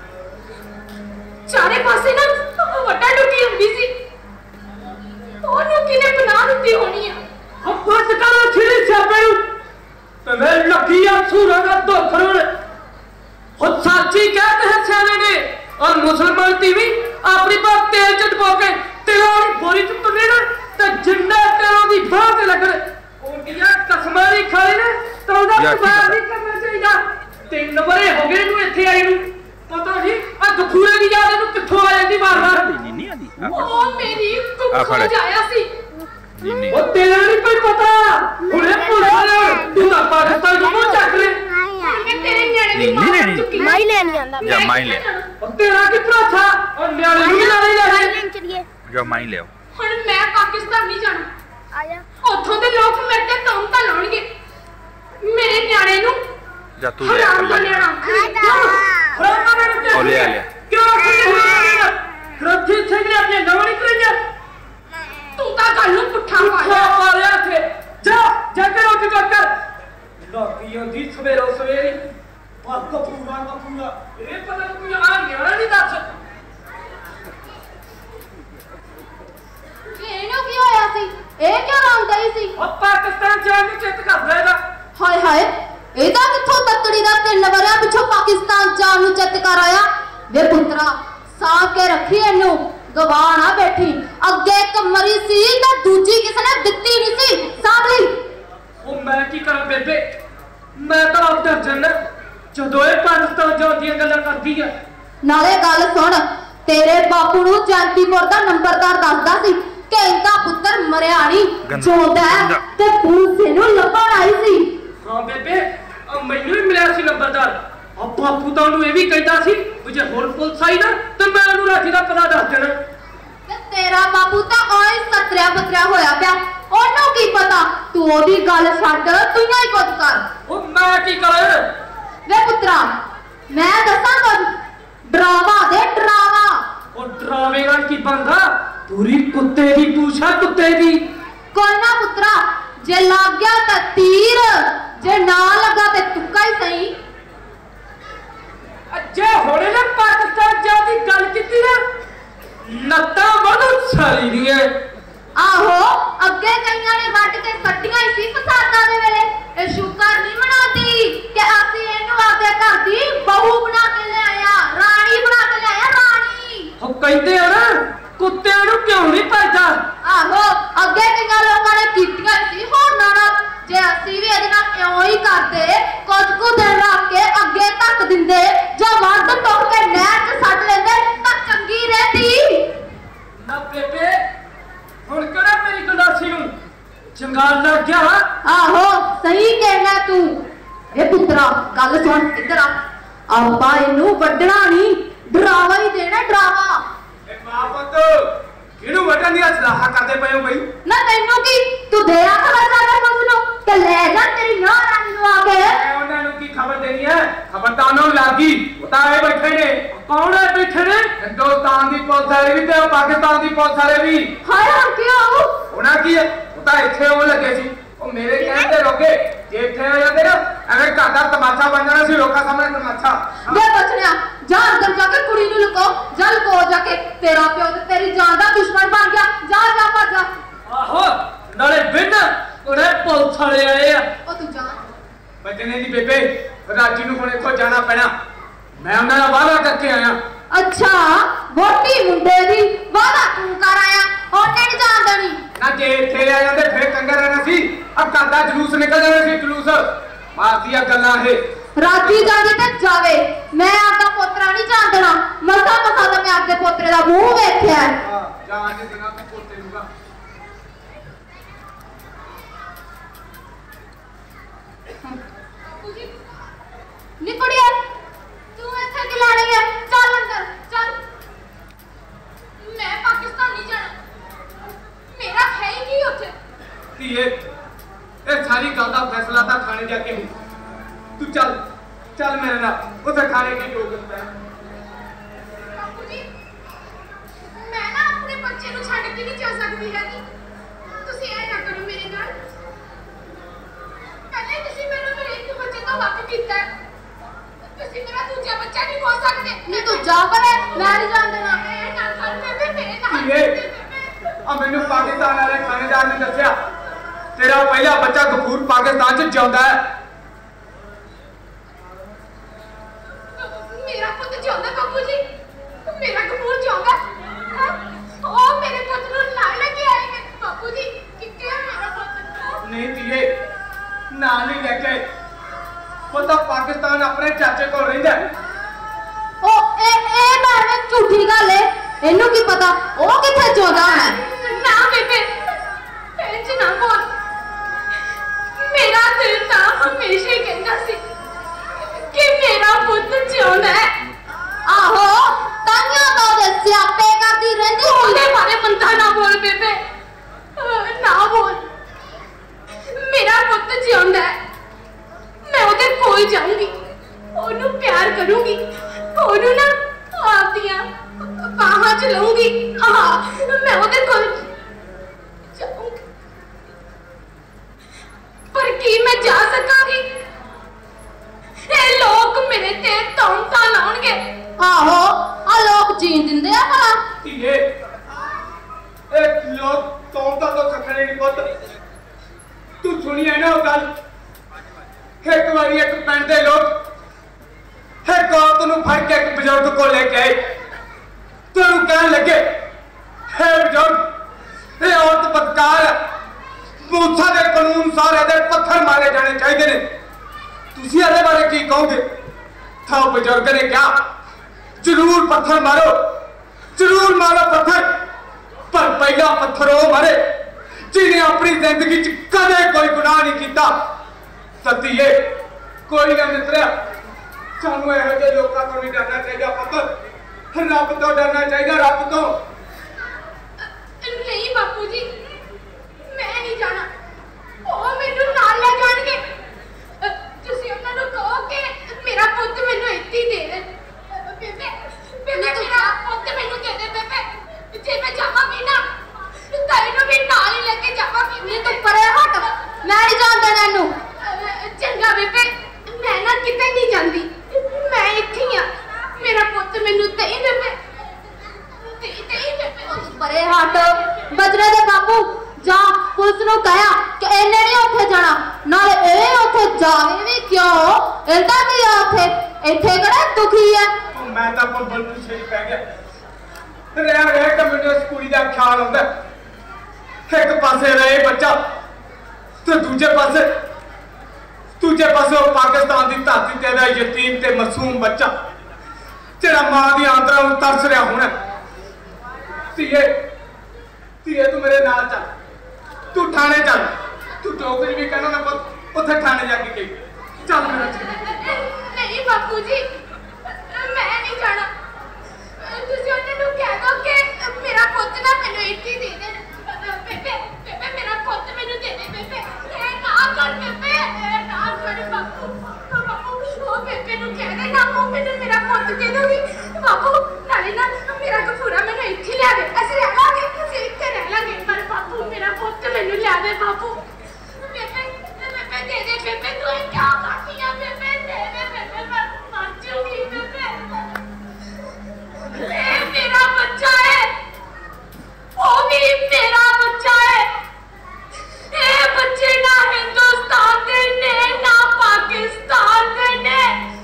[SPEAKER 3] ਚਾਰੇ ਪਾਸੇ ਨਾ ਵੱਡਾ ਡੁੱਕੀ ਹੁੰਦੀ ਸੀ ਉਹਨੂੰ ਕਿਨੇ ਬਣਾ ਦਿੱਤੀ ਹੋਣੀ ਆ
[SPEAKER 4] ਅੱਬਾ ਸਕਾਲਾ ਛੇੜੀ ਛਾਪੇ ਨੂੰ ਤੇ ਮੈਂ ਲੱਕੀਆਂ ਸੂਰਾਂ ਦਾ ਦੁੱਖ ਰੋਣ ਉਹ ਸੱਚੀ ਕਹਿੰਦੇ ਹੈ ਸਿਆਣੇ ਨੇ ਔਰ ਮੁਸਲਮਾਨ ਟੀਵੀ ਆਪਣੀ ਬਾਤ ਤੇਲ ਚ ਡਬੋ ਕੇ ਤੇਲਾਂ ਦੀ ਬੋਰੀ ਚ ਤੁੰਨੇ ਨਾ ਤੇ ਜਿੰਨਾ ਤੇਲਾਂ ਦੀ ਬਾਹ ਤੇ ਲੱਗਣ ਉਹਦੀਆਂ ਕਸਮਾਂ ਦੀ ਖਾਲੀ ਨੇ ਤਾਂ ਉਹਦਾ ਬਾਹਰ ਨਹੀਂ ਕਰਨਾ ਚਾਹੀਦਾ ਤਿੰਨ ਬਰੇ ਹੋ ਗਏ ਨੂੰ ਇੱਥੇ ਆਈ ਨੂੰ ਪਤਾ ਨਹੀਂ ਆ ਗਫੂਰੇ ਦੀ ਯਾਦ ਇਹਨੂੰ ਕਿੱਥੋਂ ਆ ਜਾਂਦੀ ਵਾਰ ਵਾਰ
[SPEAKER 5] ਨਹੀਂ ਨਹੀਂ ਆਦੀ
[SPEAKER 3] ਉਹ ਮੇਰੀ ਕੁੱਖ ਜਾਇਆ ਸੀ
[SPEAKER 5] ਨਹੀਂ
[SPEAKER 4] ਉਹ ਤੇਰਾ ਨਹੀਂ ਕੋਈ ਪਤਾ ਹੁਣੇ ਪੁੱਛ ਤੂੰ ਤਾਂ ਪਾਕਿਸਤਾਨ ਨੂੰ ਮੂੰਹ ਚੱਕ ਲੈ
[SPEAKER 3] ਮੈਂ ਤੇਰੇ ਨਿਆਣੇ ਦੀ
[SPEAKER 5] ਨਹੀਂ,
[SPEAKER 3] ਮਾਂ
[SPEAKER 5] ਨਹੀਂ,
[SPEAKER 3] ਬਣ
[SPEAKER 5] ਨਹੀਂ।
[SPEAKER 3] ਚੁੱਕੀ
[SPEAKER 6] ਮਾਈ ਲੈ ਨਹੀਂ ਆਂਦਾ
[SPEAKER 5] ਜਾਂ ਮਾਈ ਲੈ
[SPEAKER 4] ਉਹ ਤੇਰਾ ਕਿਤਨਾ ਥਾ ਉਹ ਨਿਆਣੇ ਨੂੰ ਵੀ ਨਾਲ ਹੀ ਲੈ ਲੈ
[SPEAKER 6] ਲੈਣ ਚਲੀਏ
[SPEAKER 5] ਜੋ ਮਾਈ ਲਿਓ
[SPEAKER 3] ਹੁਣ ਮੈਂ ਪਾਕਿਸਤਾਨ ਨਹੀਂ ਜਾਣਾ
[SPEAKER 6] ਆ ਜਾ
[SPEAKER 3] ਉੱਥੋਂ ਦੇ लोग मेरे ते तोमता लाउणगे मेरे न्याणे नु
[SPEAKER 5] जा तू ले
[SPEAKER 3] हराम दा न्याणा
[SPEAKER 4] हराम दा न्याणा
[SPEAKER 5] ओ ले आ ले
[SPEAKER 4] क्यों आखिर रथी थे ने अपने गवणी करिया
[SPEAKER 3] तू ता गल नु पुठा
[SPEAKER 4] पुठा
[SPEAKER 3] मारिया
[SPEAKER 4] मारिया थे जा जाके रोटी कर लोकी दी सवेरो सवेरी वाह कपूरा कपूरा ए पता कोई आ न्याणा नहीं दस
[SPEAKER 3] ਇਹਨੂੰ ਕੀ ਹੋਇਆ ਸੀ ਇਹ ਕਿਉਂ ਰੋਂਦਾ ਹੀ ਸੀ
[SPEAKER 4] ਉਹ ਪਾਕਿਸਤਾਨ ਜਾਣ ਨੂੰ ਚਿੱਤ ਕਰਦਾ ਇਹਦਾ
[SPEAKER 3] ਹਾਏ ਹਾਏ ਇਹਦਾ ਕਿੱਥੋਂ ਤੱਕੜੀ ਦਾ ਤਿੰਨ ਵਰਿਆ ਪਿੱਛੋਂ ਪਾਕਿਸਤਾਨ ਜਾਣ ਨੂੰ ਚਿੱਤ ਕਰ ਆਇਆ ਵੇ ਪੁੱਤਰਾ ਸਾਂਭ ਕੇ ਰੱਖੀ ਇਹਨੂੰ ਗਵਾ ਨਾ ਬੈਠੀ ਅੱਗੇ ਇੱਕ ਮਰੀ ਸੀ ਤਾਂ ਦੂਜੀ ਕਿਸੇ ਨੇ ਦਿੱਤੀ ਨਹੀਂ ਸੀ ਸਾਂਭ ਲਈ
[SPEAKER 4] ਉਹ ਮੈਂ ਕੀ ਕਰਾਂ ਬੇਬੇ ਮੈਂ ਤਾਂ ਆਪ ਡਰ ਜਾਂਦਾ ਜਦੋਂ ਇਹ ਪਾਕਿਸਤਾਨ ਜਾਣ ਦੀਆਂ ਗੱਲਾਂ ਕਰਦੀ ਆ
[SPEAKER 3] ਨਾਲੇ ਗੱਲ ਸੁਣ ਤੇਰੇ ਬਾਪੂ ਨੂੰ ਜੰਤੀਪੁਰ ਦਾ ਨੰਬਰਦਾਰ ਦੱਸਦਾ ਸੀ ਕਿ ਇਹਦਾ ਪੁੱਤਰ ਮਰਿਆ ਨਹੀਂ ਜਿਉਂਦਾ ਤੇ ਪੁਲਿਸ ਇਹਨੂੰ ਲੱਭਣ ਆਈ ਸੀ
[SPEAKER 4] ਹਾਂ ਬੇਬੇ ਆ ਮੈਨੂੰ ਹੀ ਮਿਲਿਆ ਸੀ ਨੰਬਰਦਾਰ ਆ ਬਾਪੂ ਤਾਂ ਉਹਨੂੰ ਇਹ ਵੀ ਕਹਿੰਦਾ ਸੀ ਕਿ ਜੇ ਹੋਰ ਪੁਲਿਸ ਆਈ ਨਾ ਤਾਂ ਮੈਂ ਉਹਨੂੰ ਰਾਜੀ ਦਾ ਪਤਾ ਦੱਸ ਦੇਣਾ
[SPEAKER 3] ਤੇ ਤੇਰਾ ਬਾਪੂ ਤਾਂ ਓਏ ਸਤਰਿਆ ਪਤਰਿਆ ਹੋਇਆ ਪਿਆ ਉਹਨੂੰ ਕੀ ਪਤਾ ਤੂੰ ਉਹਦੀ ਗੱਲ ਛੱਡ ਤੂੰ ਹੀ ਕੁਝ ਕਰ
[SPEAKER 4] ਉਹ ਮੈਂ ਕੀ ਕਰਾਂ
[SPEAKER 3] ਵੇ ਪੁੱਤਰਾ ਮੈਂ ਦੱਸਾਂ ਕੁਝ ਡਰਾਵਾ ਦੇ ਡਰਾਵਾ
[SPEAKER 4] ਉਹ ਡਰਾਵੇਗਾ ਕੀ ਬੰਦਾ ਪੂਰੀ ਕੁੱਤੇ ਦੀ ਪੂਛਾ ਕੁੱਤੇ ਦੀ
[SPEAKER 3] ਕੋਈ ਨਾ ਪੁੱਤਰਾ ਜੇ ਲੱਗ ਗਿਆ ਤਾਂ ਤੀਰ ਜੇ ਨਾ ਲੱਗਾ ਤੇ ਤੁੱਕਾ ਹੀ ਸਹੀ
[SPEAKER 4] ਅੱਜੇ ਹੋਣੇ ਨੇ ਪਾਕਿਸਤਾਨ ਜਾ ਦੀ ਗੱਲ ਕੀਤੀ ਨਾ ਨੱਤਾਂ ਵਧੂ ਸਾਰੀ ਦੀਆਂ
[SPEAKER 3] ਆਹੋ ਅੱਗੇ ਕਈਆਂ ਨੇ ਵੱਟ ਕੇ ਸੱਟੀਆਂ ਹੀ ਸੀ ਫਸਾਦਾਂ ਦੇ ਵੇਲੇ ਇਹ ਸ਼ੁਕਰ ਨਹੀਂ ਮਨਾਉਂਦੀ ਕਿ ਅਸੀਂ ਇਹਨੂੰ ਆਪਦੇ ਘਰ ਦੀ ਬਹੂ ਬਣਾ ਕੇ ਲਿਆਇਆ ਰਾਣੀ ਬਣਾ ਕੇ ਲਿਆਇਆ ਰਾਣੀ
[SPEAKER 4] ਉਹ ਕਹਿੰਦੇ ਆ ਨਾ ਕੁੱਤਿਆਂ ਨੂੰ ਕਿਉਂ ਨਹੀਂ ਭਜਦਾ
[SPEAKER 3] ਆਹੋ ਅੱਗੇ ਕਈਆਂ ਲੋਕਾਂ ਨੇ ਕੀਤੀਆਂ ਸੀ ਹੋਰ ਨਾਲ ਜੇ ਅਸੀਂ ਵੀ ਇਹਦੇ ਨਾਲ ਇਉਂ ਹੀ ਕਰਦੇ ਕੁਝ ਕੁ ਦਿਨ ਰੱਖ ਕੇ ਅੱਗੇ ਧੱਕ ਦਿੰਦੇ ਜਾਂ ਵੱਧ ਟੁੱਕ ਕੇ ਨਹਿਰ 'ਚ ਸੱਟ ਲੈਂਦੇ ਤਾਂ ਚੰਗੀ ਰਹਿੰਦੀ
[SPEAKER 4] ਨਾ ਬੇਬੇ ਹੁਣ ਕਿਹੜਾ ਮੇਰੀ ਗੰਡਾਸੀ ਨੂੰ ਚੰਗਾਲ ਲੱਗ ਗਿਆ
[SPEAKER 3] ਆਹੋ ਸਹੀ ਕਹਿਣਾ ਤੂੰ ਇਹ ਪੁੱਤਰਾ ਗੱਲ ਸੁਣ ਇੱਧਰ ਆ ਆਪਾਂ ਇਹਨੂੰ ਵੱਢਣਾ ਨਹੀਂ ਡਰਾਵਾ ਹੀ ਦੇਣਾ ਡਰਾਵਾ
[SPEAKER 2] ਇਹ ਮਾਂ ਪੁੱਤ ਕਿਹਨੂੰ ਵੱਢਣ ਦੀਆਂ ਸਲਾਹਾਂ ਕਰਦੇ ਪਏ ਹੋ ਬਈ
[SPEAKER 3] ਨਾ ਤੈਨੂੰ ਕੀ ਤੂੰ ਦੇ ਆ ਖਬਰ ਜਾਣਾ ਕੁਝ ਨੂੰ ਕਿ ਲੈ ਜਾ ਤੇਰੀ ਨੌਂ ਰਾਣੀ ਨੂੰ ਆ ਕੇ
[SPEAKER 2] ਮੈਂ ਉਹਨਾਂ ਨੂੰ ਕੀ ਖਬਰ ਦੇਣੀ ਹੈ ਖਬਰ ਤਾਂ ਉਹਨਾਂ ਨੂੰ ਲੱਗੀ ਉਹ ਤਾਂ ਇਹ ਬੈਠੇ ਨੇ
[SPEAKER 4] ਕੌਣ ਹੈ ਬੈਠੇ ਨੇ
[SPEAKER 2] ਹਿੰਦੁਸਤਾਨ ਦੀ ਪੁਲਿਸ ਵਾਲੇ ਵੀ ਤੇ ਪਾਕਿਸਤਾਨ ਦੀ ਪੁਲਿਸ ਵਾਲੇ ਵੀ
[SPEAKER 3] ਹਾਏ ਹਾਂ ਕਿਉਂ
[SPEAKER 2] ਉਹਨਾਂ ਕੀ ਹੈ ਉਹ ਤਾਂ ਇੱਥੇ ਉਹ ਲੱਗੇ ਸੀ ਉਹ ਮੇਰੇ ਕਹਿਣ ਤੇ ਰੋਕੇ ਜੇ ਇੱਥੇ ਆ ਜਾਂਦੇ ਨਾ ਐਵੇਂ ਘਰ ਦਾ ਤਮਾਸ਼ਾ ਬਣ ਜਾਣਾ ਸੀ ਲੋਕਾਂ ਸਾਹਮਣੇ ਤਮਾਸ਼ਾ
[SPEAKER 3] ਵੇ ਬਚਣਿਆ ਜਾ ਅੰਦਰ ਜਾ ਕੇ ਕੁੜੀ ਨੂੰ ਲੁਕੋ ਜਾ ਲੁਕੋ ਜਾ ਕੇ ਤੇਰਾ ਪਿਓ ਤੇ ਤੇਰੀ ਜਾਨ ਦਾ ਦੁਸ਼ਮਣ ਬਣ ਗਿਆ ਜਾ ਜਾ ਭੱਜ ਜਾ
[SPEAKER 4] ਆਹੋ ਨਾਲੇ ਬਿੰਦ ਉਹਨੇ ਪੁਲਿਸ ਵਾਲੇ ਆਏ ਆ
[SPEAKER 3] ਉਹ ਤੂੰ ਜਾ
[SPEAKER 2] ਬਚਨੇ ਦੀ ਬੇਬੇ ਰਾਜੀ ਨੂੰ ਹੁਣ ਇੱਥੋਂ ਜਾਣਾ ਪੈਣਾ ਮੈਂ ਉਹਨਾਂ ਦਾ ਵਾਅਦਾ ਕਰਕੇ ਆਇਆ
[SPEAKER 3] ਅੱਛਾ ਵੋਟੀ ਮੁੰਡੇ ਦੀ ਵਾਦਾ ਤੂੰ ਕਰ ਆਇਆ ਉਹਨੇ ਨਹੀਂ ਜਾਣ ਦੇਣੀ
[SPEAKER 2] ਨਾ ਜੇ ਇੱਥੇ ਆ ਜਾਂਦੇ ਫਿਰ ਕੰਗਰ ਰਹਿਣਾ ਸੀ ਆ ਘਰ ਦਾ ਜਲੂਸ ਨਿਕਲ ਜਾਣਾ ਸੀ ਜਲੂਸ ਮਾਰਦੀਆਂ ਗੱਲਾਂ ਇਹ
[SPEAKER 3] ਰਾਜੀ ਜਾਂਦੀ ਤੇ ਜਾਵੇ ਮੈਂ ਆਪਦਾ ਪੋਤਰਾ ਨਹੀਂ ਜਾਣ ਦੇਣਾ ਮਸਾ ਮਸਾ ਤਾਂ ਮੈਂ ਆਪਦੇ ਪੋਤਰੇ ਦਾ ਮੂੰਹ ਵੇਖਿਆ
[SPEAKER 2] ਹਾਂ ਜਾਣ ਦੇ ਦਿਨਾਂ ਤੋਂ ਪੋਤੇ ਨੂੰਗਾ
[SPEAKER 3] ਨਿਕੜਿਆ ਤੂੰ ਇੱਥੇ ਕਿ ਲਾਣੀ ਹੈ ਚੱਲ ਅੰਦਰ ਚੱਲ ਮੈਂ ਪਾਕਿਸਤਾਨ ਨਹੀਂ ਜਾਣਾ ਮੇਰਾ ਹੈ ਹੀ ਕੀ ਉੱਥੇ
[SPEAKER 2] ਧੀਏ ਇਹ ਸਾਰੀ ਗੱਲ ਦਾ ਫੈਸਲਾ ਤਾਂ ਥਾਣੇ ਜਾ ਕੇ ਹੋਊ ਤੂੰ ਚੱਲ ਚੱਲ ਮੇਰੇ ਨਾਲ ਉੱਥੇ ਥਾਣੇ ਕੀ ਹੋ ਗਿਆ
[SPEAKER 3] ਬਾਪੂ ਜੀ ਮੈਂ ਨਾ ਆਪਣੇ ਬੱਚੇ ਨੂੰ ਛੱਡ ਕੇ ਨਹੀਂ ਜਾ ਸਕਦੀ ਹੈਗੀ ਤੁਸੀਂ ਇਹ ਨਾ ਕਰੋ ਮੇਰੇ ਨਾਲ ਪਹਿਲੇ ਤੁਸੀਂ ਮੈਨੂੰ ਮੇਰੇ ਇੱਕ ਬੱਚੇ ਤੋਂ ਵੱਖ ਕੀਤਾ ਤੁਸੀਂ ਮੇਰਾ ਦੂਜਾ ਬੱਚਾ ਨਹੀਂ ਖੋ ਸਕਦੇ ਨਹੀਂ ਤੂੰ ਜਾ ਪਰੇ ਮੈਂ ਨਹੀਂ ਜਾਣ ਦੇਣਾ ਇਹ ਨਾ ਕਰ ਬੇਬੇ ਮੇਰੇ ਨਾਲ
[SPEAKER 2] ਧੀਏ ਆ ਮੈਨੂੰ ਪਾਕਿਸਤਾਨ ਵਾਲੇ ਥਾਣੇਦਾਰ ਨੇ ਦੱਸਿਆ ਤੇਰਾ ਪਹਿਲਾ ਬੱਚਾ ਗਫੂਰ ਪਾਕਿਸਤਾਨ 'ਚ ਜਿਉਂਦਾ ਹੈ
[SPEAKER 3] ਮੇਰਾ ਪੁੱਤ ਜਿਉਂਦਾ ਬਾਪੂ ਜੀ ਮੇਰਾ ਗਫੂਰ ਜਿਉਂਦਾ ਉਹ ਮੇਰੇ ਪੁੱਤ ਨੂੰ ਨਾਲ ਲੈ ਕੇ ਆਏ ਨੇ ਬਾਪੂ ਜੀ ਕਿੱਥੇ ਹੈ ਮੇਰਾ ਪੁੱਤ
[SPEAKER 2] ਨਹੀਂ ਧੀਏ ਨਾ ਨਹੀਂ ਲੈ ਕੇ ਪਤਾ ਪਾਕਿਸਤਾਨ ਆਪਣੇ ਚਾਚੇ ਕੋਲ ਰਹਿੰਦਾ
[SPEAKER 3] ਉਹ ਇਹ ਇਹ ਮੈਂ ਝੂਠੀ ਗੱਲ ਏ ਇਹਨੂੰ ਕੀ ਪਤਾ ਉਹ ਕਿੱਥੇ ਜਿਉਂਦਾ ਹੈ ਨਾ ਬੇਬੇ ਇੰਜ ਨਾ ਬੋਲ ਮੇਰਾ ਦਿਲ ਤਾਂ ਹਮੇਸ਼ਾ ਹੀ ਕਹਿੰਦਾ ਸੀ ਕਿ ਮੇਰਾ ਪੁੱਤ ਜਿਉਂਦਾ ਹੈ ਆਹੋ ਤਾਂਿਆਂ ਤਾਂ ਉਹਦੇ ਸਿਆਪੇ ਕਰਦੀ ਰਹਿੰਦੀ ਉਹਦੇ ਬਾਰੇ ਬੰਦਾ ਨਾ ਬੋਲ ਬੇਬੇ ਨਾ ਬੋਲ की मैं जा सकांगी? ये लोग मेरे ते तौमता लाउणगे। आहो आ लोग जीन दिंदे आ भला।
[SPEAKER 2] ये एक लोग तौमता तो कखने नहीं पुੱਤ तू सुनी है ना वो गल एक बारी एक पिंड दे लोग एक औरत नूं फड़ के एक बुजुर्ग को लेके आए तो उन्हें कहने लगे हे बुजुर्ग ये औरत बदकार है मूसा के कानून अनुसार ਇਹਦੇ पत्थर मारे जाने चाहिए ने तुसी ਇਹਦੇ बारे की कहोगे? था बुजुर्ग ने कहा जरूर पत्थर मारो जरूर मारो पत्थर पर पहला पत्थर वो मारे जिन्हें अपनी जिंदगी च कदे कोई गुनाह नहीं किया। सतीए कोई ना मित्रा सानू यहो ਜਿਹੇ लोगों तो नहीं डरना चाहिए पुत्र रब तो डरना चाहिए रब तो।
[SPEAKER 3] नहीं बापू जी मैं नहीं जाना ਉਹ ਮੈਨੂੰ ਨਾਲ ਲੈ ਜਾਣਗੇ। ਤੁਸੀਂ ਉਹਨਾਂ ਨੂੰ ਕਹੋ ਕਿ ਮੇਰਾ ਪੁੱਤ ਮੈਨੂੰ ਇੱਥੇ ਦੇ ਦੇ। ਬੇਬੇ ਬੇਬੇ ਮੇਰਾ ਪੁੱਤ ਮੈਨੂੰ ਦੇ ਦੇ ਬੇਬੇ ਜੇ ਮੈਂ ਜਾਵਾਂਗੀ ਨਾ ਤਾਂ ਇਹਨੂੰ ਵੀ ਨਾਲ ਹੀ ਲੈ ਕੇ ਜਾਵਾਂਗੀ। ਨਹੀਂ ਤੂੰ ਪਰੇ ਹਟ ਮੈਂ ਨਹੀਂ ਜਾਣ ਦੇਣਾ ਇਹਨੂੰ। ਚੰਗਾ ਬੇਬੇ ਮੈਂ ਨਾ ਕਿਤੇ ਨਹੀਂ ਜਾਂਦੀ ਮੈਂ ਇੱਥੇ ਹੀ ਆ ਮੇਰਾ ਪੁੱਤ ਮੈਨੂੰ ਦੇ ਬੇਬੇ ਦੇ ਦੇ ਬੇਬੇ। ਤੂੰ ਪਰੇ ਹਟ ਬਜਰੇ ਦੇ ਬਾਪੂ ਜਾ ਪੁਲਿਸ ਨੂੰ ਕਹਿਆ ਕਿ ਇਹਨੇ ਨਹੀਂ ਉੱਥੇ ਜਾਣਾ ਨਾਲੇ ਇਹ ਉੱਥੇ ਜਾਵੇ ਵੀ ਕਿਉਂ ਇਹਦਾ ਕੀ ਆ ਉੱਥੇ ਇੱਥੇ ਕਿਹੜਾ ਦੁਖੀ ਹੈ।
[SPEAKER 2] मैं तो बल पीछे ही पै गया रह रह के मैंने इस कुड़ी का ख्याल आता एक पासे रहे बच्चा तो दूजे पासे दूजे पासे वो पाकिस्तान की धरती ते दा यतीम ते मासूम बच्चा जेड़ा मां दी आंदरा नूं तरस रहा होना। धीए धीए तू मेरे नाल चल तू थाने चल तू जो कुछ भी कहना मैं पुੱਤ उत्थे थाने जाके कही चल मेरा जी।
[SPEAKER 3] नहीं बापू जी मैं नहीं जाना ਤੁਸੀਂ ਉਹਨਾਂ ਨੂੰ ਕਹਿ ਦੋ ਕਿ ਮੇਰਾ ਪੁੱਤ ਨਾ ਮੈਨੂੰ ਇੱਥੇ ਦੇ ਦੇ। ਬੇਬੇ ਬੇਬੇ ਮੇਰਾ ਪੁੱਤ ਮੈਨੂੰ ਦੇ ਦੇ ਬੇਬੇ ਇਹ ਨਾ ਕਰ ਬੇਬੇ ਇਹ ਨਾ ਕਰ ਬਾਪੂ ਬਾਪੂ ਉਹ ਬੇਬੇ ਨੂੰ ਕਹਿ ਦੇ ਨਾ ਉਹ ਮੈਨੂੰ ਮੇਰਾ ਪੁੱਤ ਦੇ ਦੋਗੀ। ਬਾਪੂ ਨਾਲੇ ਨਾ ਮੇਰਾ ਗਫੂਰਾ ਮੈਨੂੰ ਇੱਥੇ ਲਿਆ ਦੇ ਅਸੀਂ ਰਹਿ ਲਾਂਗੇ ਅਸੀਂ ਇੱਥੇ ਰਹਿ ਲਾਂਗੇ ਪਰ ਬਾਪੂ ਮੇਰਾ ਪੁੱਤ ਮੈਨੂੰ ਲਿਆ ਦੇ ਬਾਪੂ। ਬੇਬੇ ਬੇਬੇ ਦੇ ਦੇ ਬੇਬੇ ਤੂੰ ਇਹ ਕਿਉਂ ਕਰਦੀ ਆ ਬੇਬੇ ਦੇ ਦੇ ਬੇਬੇ ਮੈਂ ਮਰ ਜਾਊਂਗੀ ਬੇਬੇ। ਇਹ ਮੇਰਾ ਬੱਚਾ ਹੈ ਉਹ ਵੀ ਮੇਰਾ ਬੱਚਾ ਹੈ। ਇਹ ਬੱਚੇ ਨਾ ਹਿੰਦੁਸਤਾਨ ਦੇ ਨੇ ਨਾ ਪਾਕਿਸਤਾਨ ਦੇ ਨੇ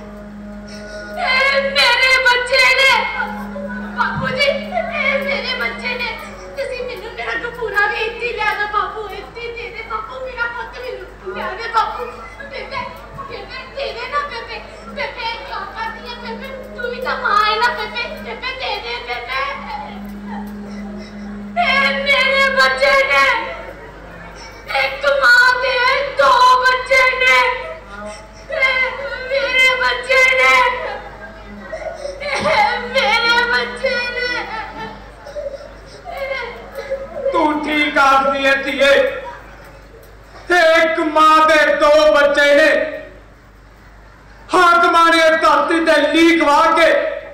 [SPEAKER 3] ਇਹ ਮੇਰੇ ਬੱਚੇ ਨੇ ਬਾਪੂ ਜੀ ਇਹ ਮੇਰੇ ਬੱਚੇ ਨੇ। ਤੁਸੀਂ ਮੈਨੂੰ ਮੇਰਾ ਗਫੂਰਾ ਵੀ ਇੱਥੇ ਲਿਆ ਦੋ ਬਾਪੂ ਇੱਥੇ ਦੇ ਦੇ ਬਾਪੂ ਮੇਰਾ ਪੁੱਤ ਮੈਨੂੰ ਲਿਆ ਦੇ ਬਾਪੂ। ਬੇਬੇ ਬੇਬੇ ਦੇ ਦੇ ਨਾ ਬੇਬੇ ਬੇਬੇ ਕਿਉਂ ਕਰਦੀ ਹੈ ਬੇਬੇ ਤੂੰ ਵੀ ਤਾਂ ਮਾਂ ਹੈ ਨਾ ਬੇਬੇ ਬੇਬੇ ਦੇ ਦੇ ਬੇਬੇ। ਇਹ ਮੇਰੇ ਬੱਚੇ ਨੇ ਇੱਕ ਮਾਂ ਦੇ ਦੋ ਬੱਚੇ ਨੇ ਇਹ ਮੇਰੇ ਬੱਚੇ ਨੇ ਇਹ ਮੇਰੇ ਬੱਚੇ ਨੇ।
[SPEAKER 2] तू ठीक आखदी है धीए एक मां दे दो बच्चे ने हाकमां ने धरती ते लीक वा के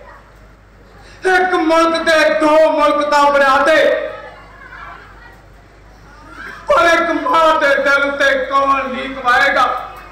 [SPEAKER 2] एक मुल्क दे दो मुल्क दा बना दे पर एक मां दे दिल ते कौन लीक वाएगा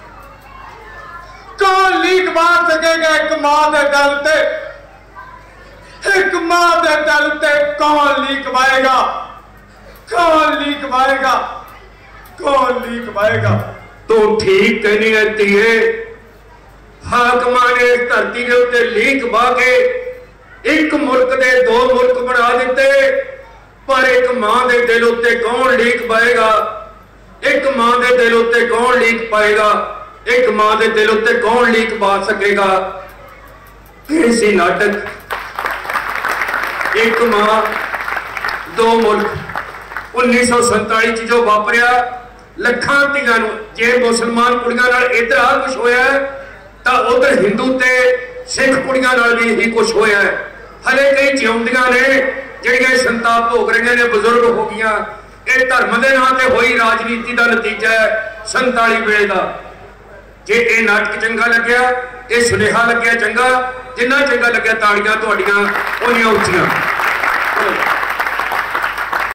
[SPEAKER 2] कौन लीक वा सकेगा एक मां दे दिल ते एक मां दे दिल ते कौन लीक वाएगा कौन लीक वाएगा कौन लीक वाएगा।
[SPEAKER 1] तू ठीक कहनी है धीए हाकमां ने इस धरती के उत्ते लीक वाह के एक मुल्क दे दो मुल्क बना दिते पर एक मां दे दिल उत्ते कौन लीक पाएगा एक मां दे दिल उत्ते कौन लीक पाएगा एक मां दे दिल उत्ते कौन लीक पा सकेगा। कैसी नाटक एक मां दो मुल्क उन्नीस सौ संताली च जो वापरिया लखां धीआं नूं जे मुसलमान कुड़ियां नाल इधर आ कुछ होया तां उधर हिंदू ते सिख कुड़ियां नाल भी यही कुछ होया है। हले कई जिउंदियां ने जिहड़ियां संताप भोग रहीआं ने बुजुर्ग हो गईआं ਇਹ ਧਰਮ ਦੇ ਨਾਂ ਤੇ ਹੋਈ ਰਾਜਨੀਤੀ ਦਾ ਨਤੀਜਾ ਹੈ ਸੰਤਾਲੀ ਵੇਲੇ ਦਾ। ਜੇ ਇਹ ਨਾਟਕ ਚੰਗਾ ਲੱਗਿਆ ਇਹ ਸੁਨੇਹਾ ਲੱਗਿਆ ਚੰਗਾ ਜਿੰਨਾ ਚੰਗਾ ਲੱਗਿਆ ਤਾੜੀਆਂ ਤੁਹਾਡੀਆਂ ਉਹਨੀਆਂ ਉੱਚੀਆਂ।